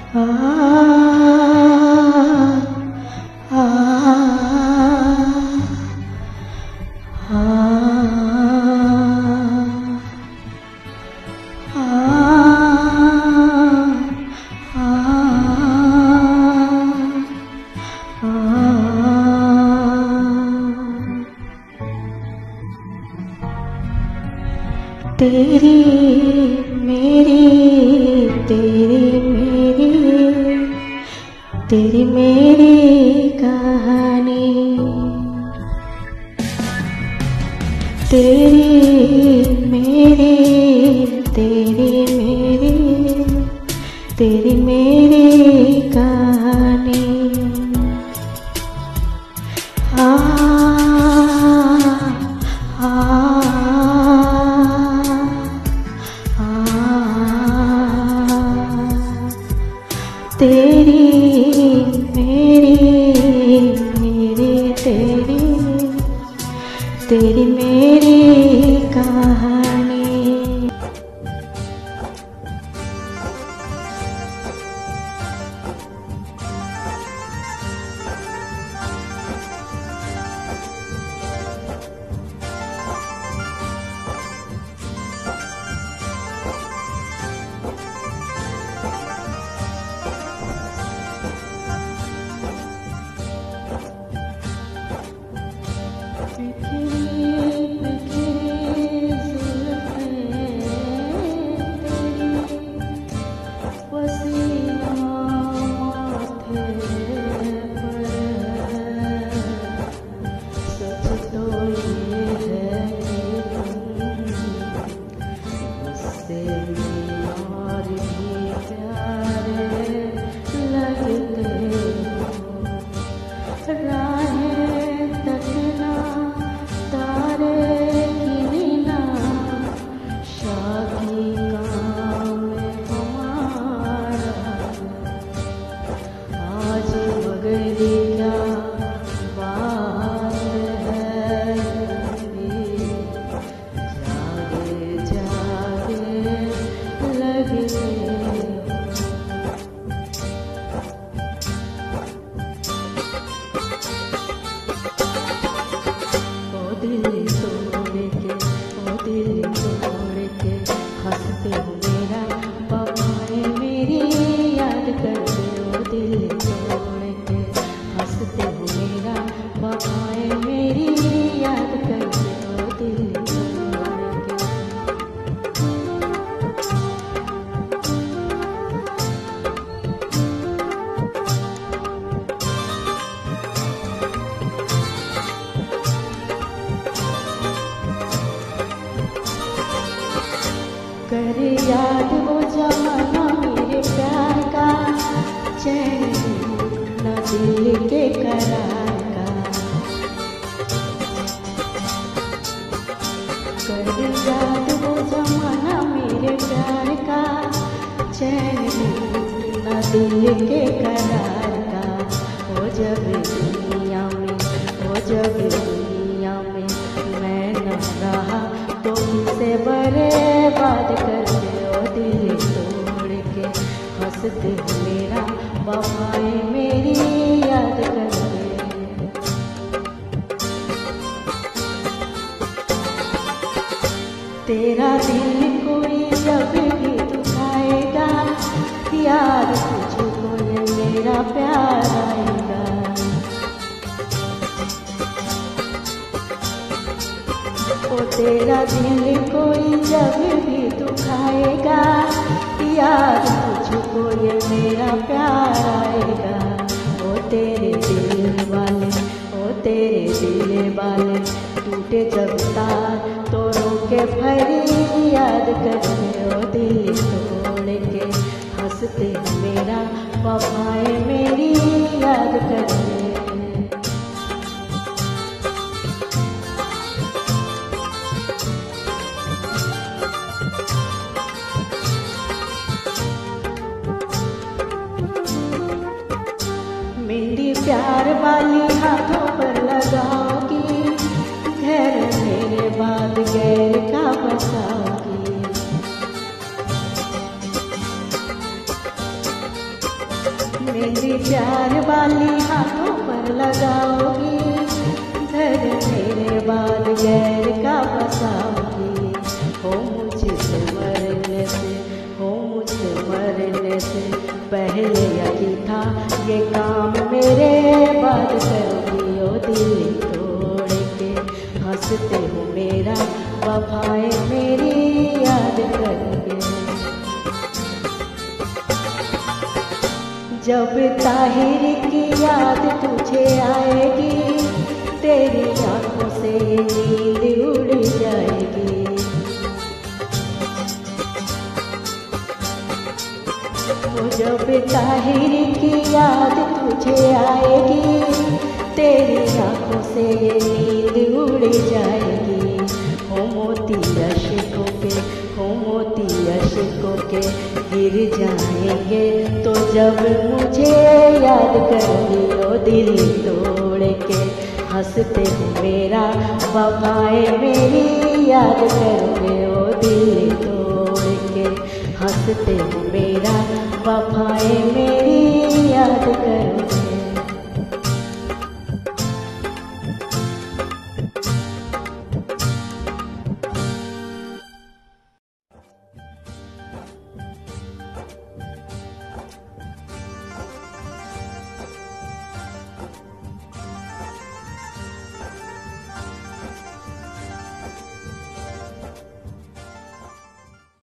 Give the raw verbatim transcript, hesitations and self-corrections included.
आ, आ, आ, तेरी मेरी तेरी मेरी तेरी मेरी कहानी, तेरी मेरी तेरी मेरी तेरी मेरी कहानी। आ, आ, तेरी मेरी मेरी तेरी तेरी मेरी कहानी। कर याद वो जमाना मेरे प्यार का, चैन न दिल के करार का। कर याद वो जमाना मेरे प्यार का, चैन न दिल के करार का। वो जब दुनिया में वो जब दुनिया में मैं न रहा तो किसे बर्बाद कर दे। ओ दिल तोड़ के हंसते हो मेरा वफाएं मेरी याद कर दे। तेरा दिल कोई जब भी दुखाएगा, याद तुझको ये मेरा प्यार आएगा। ओ तेरा दिल कोई जब भी दुखाएगा, याद तुझको ये मेरा प्यार आएगा। ओ तेरे दिल वाले ओ तेरे दिल वाले टूटे जब तार तो रो के भरी याद करते। ओ दिल तोड़ के हंसते मेरा वफाएं मेरी याद करते। मेरी प्यार वाली हाथों पर लगाओगी, घर मेरे बाद गैर का बसाओगी। लाली हाथों पर लगाओगी, धर मेरे बाद गैर का बसाओगी। हो मुझसे मरने से, हो मुझसे मरने से पहले यही था ये काम मेरे बाद करोगी ओ दिल तोड़ के। हंसते हो मेरा वफाए मेरी याद करके। जब ताहिर की याद तुझे आएगी, तेरी आंखों से नींद उड़ जाएगी। वो जब ताहिर की याद तुझे आएगी, तेरी आंखों से नींद उड़ जाएगी। हो मोती अश्कों के, हो मोती अश्कों के गिर जाएंगे तो जब मुझे याद करोगी ओ दिल तोड़ के। हंसते हो मेरा वफाए मेरी याद करोगे ओ दिल तोड़ के। हंसते हो मेरा वफाए मेरी याद